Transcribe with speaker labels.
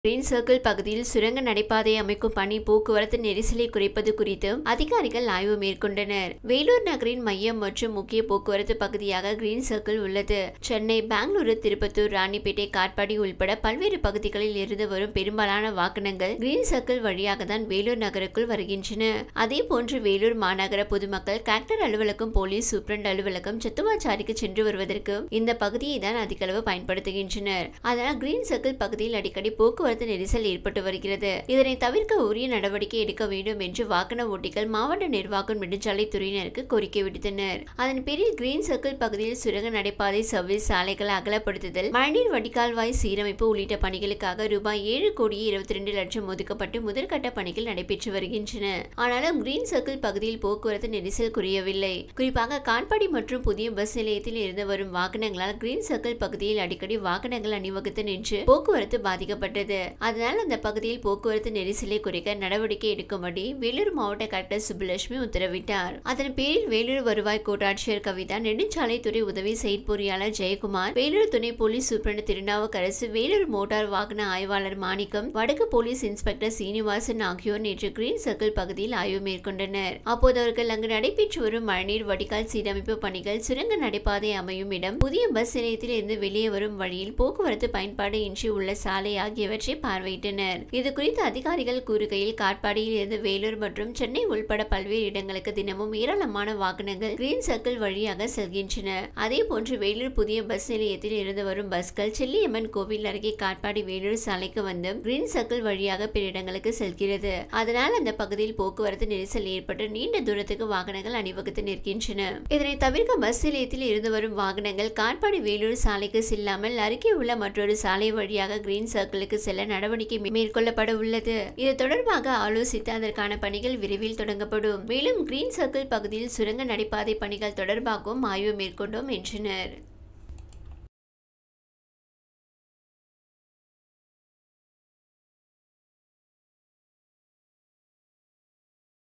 Speaker 1: Green circle பகுதியில் சுரங்க நடைபாதை அமைக்கும் பணி போக்குவரத்து நெரிசலை குறைப்பது குறித்து அதிகாரிகள் ஆய்வு மேற்கொண்டனர். வேலூர் நகரின் மையம் மற்றும் முக்கிய போக்குவரத்து பகுதியாக கிரீன் சர்க்கிள் உள்ளது. சென்னை, பெங்களூரு, திருப்பத்தூர், ராணிப்பேட்டை, காட்பாடி உள்பட பல்வேறு பகுதிகளில் இருந்து வரும் பெரும்பாலான வாகனங்கள் கிரீன் சர்க்கிள் வழியாக தான் வேலூர் நகருக்குள் வருகின்றன. அதேபோன்று வேலூர் மாநகர பொதுமக்கள் கலெக்டர் அலுவலகம், போலீஸ் சூப்பரண்ட் அலுவலகம், சத்துவாச்சாரிக்கு சென்று வருவதற்கு இந்த பகுதியை தான் அதிகளவு பயன்படுத்துகின்றனர். அதனால் கிரீன் சர்க்கிள் பகுதியில் அடிக்கடி போக்குவரத்து நெரிசல் ஏற்பட்டு வருகிறது. இதனை தவிர்க்க உரிய நடவடிக்கை எடுக்க வேண்டும் என்று வாகன ஓட்டிகள் மாவட்ட நிர்வாகம், நெடுஞ்சாலைத்துறையினருக்கு கோரிக்கை விடுத்தனர். அதன் பேரில் கிரீன் சர்க்கிள் பகுதியில் சுரங்க நடைபாதை, சர்வீஸ் சாலைகளை அகலப்படுத்துதல், மழைநீர் வடிகால்வாய் சீரமைப்பு உள்ளிட்ட பணிகளுக்காக ரூபாய் 7,22,00,000 ஒதுக்கப்பட்டு முதற்கட்ட பணிகள் நடைபெற்று வருகின்றன. ஆனாலும் கிரீன் சர்க்கிள் பகுதியில் போக்குவரத்து நெரிசல் குறையவில்லை. குறிப்பாக காட்பாடி மற்றும் புதிய பஸ் நிலையத்தில் இருந்து வரும் வாகனங்களால் கிரீன் சர்க்கிள் பகுதியில் அடிக்கடி வாகனங்கள் அணிவகுத்து நின்று போக்குவரத்து பாதிக்கப்பட்டது. அதனால் அந்த பகுதியில் போக்குவரத்து நெரிசலை குறைக்க நடவடிக்கை எடுக்கும்படி வேலூர் மாவட்ட கலெக்டர் சுப்புலட்சுமி உத்தரவிட்டார். அதன் பேரில் வேலூர் வருவாய் கோட்டாட்சியர் கவிதா, நெடுஞ்சாலைத்துறை உதவி செயற்பொறியாளர் ஜெயக்குமார், வேலூர் துணை police superintendent Thirunavukkarasu, Vellore motor வாகன ஆய்வாளர் மாணிக்கம், வடக்கு போலீஸ் இன்ஸ்பெக்டர் சீனிவாசன் ஆகியோர் நேற்று கிரீன் சர்க்கிள் பகுதியில் ஆய்வு மேற்கொண்டனர். அப்போது அவர்கள் அங்கு நடைபெற்று வரும் மழைநீர் வடிகால் சீரமைப்பு பணிகள், சுரங்க நடைபாதை அமையும் இடம், புதிய பஸ் நிலையத்தில் இருந்து வெளியே வரும் வழியில் போக்குவரத்து பயன்பாடு இன்றி உள்ள சாலை ஆகியவற்றை பார்வையிட்டனர். இது குறித்து அதிகாரிகள் கூறுகையில், காட்பாடியில் இருந்து வேலூர் மற்றும் சென்னை உள்பட பல்வேறு இடங்களுக்கு தினமும் ஏராளமான வாகனங்கள் கிரீன் சர்க்கிள் வழியாக செல்கின்றன. அதேபோன்று வேலூர் புதிய பஸ் நிலையத்தில் இருந்து வரும் பஸ்கள் செல்லியம்மன் கோவில் அருகே காட்பாடி வேலூர் சாலைக்கு வந்து கிரீன் சர்க்கிள் வழியாக பிற இடங்களுக்கு செல்கிறது. அதனால் அந்த பகுதியில் போக்குவரத்து நெரிசல் ஏற்பட்டு நீண்ட தூரத்துக்கு வாகனங்கள் அணிவகுத்து நிற்கின்றன. இதனை தவிர்க்க பஸ் நிலையத்தில் இருந்து வரும் வாகனங்கள் காட்பாடி வேலூர் சாலைக்கு செல்லாமல் அருகே உள்ள மற்றொரு சாலை வழியாக கிரீன் சர்க்கிளுக்கு செல்ல நடவடிக்கை மேற்கொள்ளப்பட உள்ளது. இது தொடர்பாக ஆலோசித்து அதற்கான பணிகள் விரைவில் தொடங்கப்படும். மேலும் கிரீன் சர்க்கிள் பகுதியில் சுரங்க நடைபாதை பணிகள் தொடர்பாகவும் ஆய்வு மேற்கொண்டோம் என்றனர்.